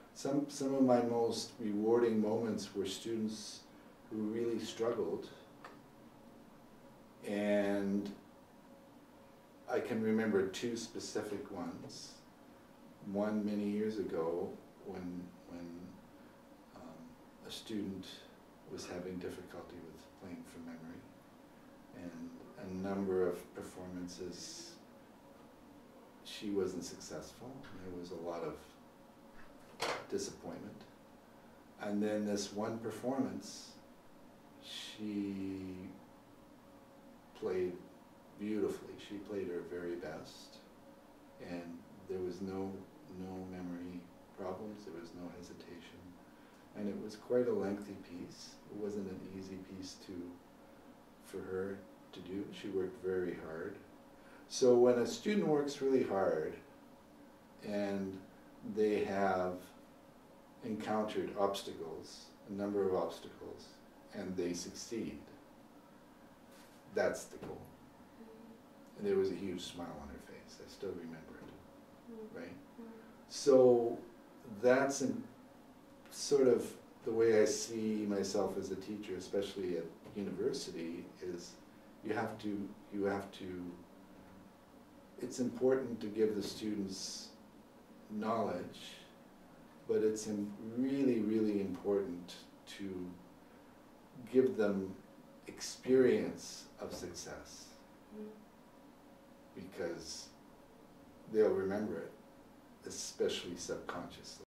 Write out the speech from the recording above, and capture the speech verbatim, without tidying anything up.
some, some of my most rewarding moments were students who really struggled. And I can remember two specific ones. One many years ago when, when um, a student was having difficulty with playing from memory, and a number of performances she wasn't successful. There was a lot of disappointment. And then this one performance, she played beautifully. She played her very best, and there was no no memory problems. There was no hesitation, and it was quite a lengthy piece. It wasn't an easy piece to for her to do. She worked very hard. So when a student works really hard and they have encountered obstacles, a number of obstacles, and they succeed, that's the goal. And there was a huge smile on her face. I still remember it, right? So that's in sort of the way I see myself as a teacher, especially at university, is you have to, you have to, it's important to give the students knowledge, but it's in really, really important to give them experience of success, because they'll remember it, especially subconsciously.